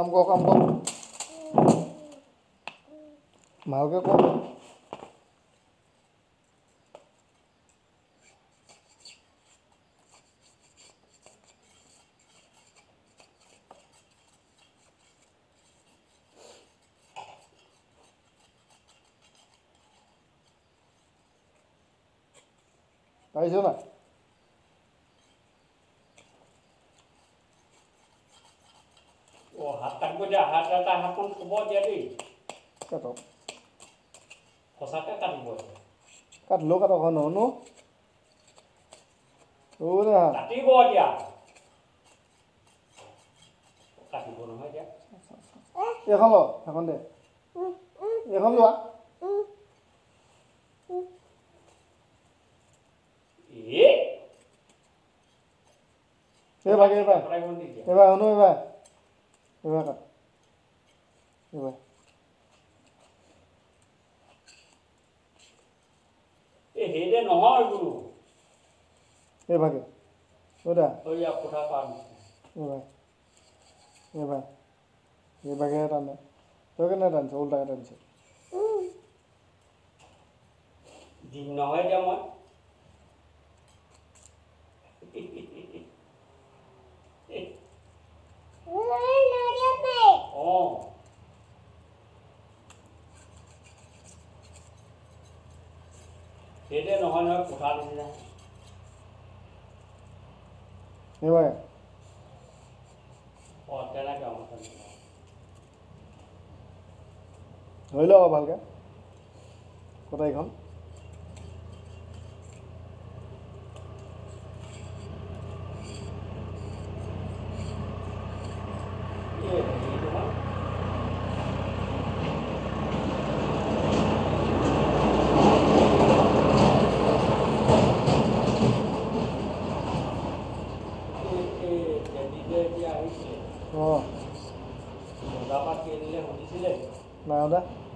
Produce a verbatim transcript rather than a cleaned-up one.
কাম কৰ কাম কৰ ভালকৈ কৰ পাৰিছ না ও হাত কাটব দিয়া হাত এটা হাতখন থব দিয়া দেই কাটক সঁচাকৈ কাটিব কাটলেও কাটক হয় নহয় নো কাটিব এতিয়া কাটিব নহয় এতিয়া এইখন ল সেইখন দে এইখন লোৱা এ এইবাৰ এইবাৰ এইবাৰ শুনো এইবাৰ এইবাৰ কাট এইবাৰ এই হেৰিতে নহয় গুৰু এইভাগে ওদা ওইয়া কোঠা পাম এইবাৰ এইবাৰ এইভাগে টানে তই কেনে টানিছ উল্টাকে টানিছ দিন নহয় এতিয়া মই অঁ সেইটোৱে নহয় নহয় কোঠা নিচিনা এইবাৰ অঁ তেনেকৈ অঁ তেনেকৈ ধৰি লওক ভালকৈ কটাৰীখন অঁ বজাৰৰ পৰা কেইদিনে সুধিছিলে নাই সোধা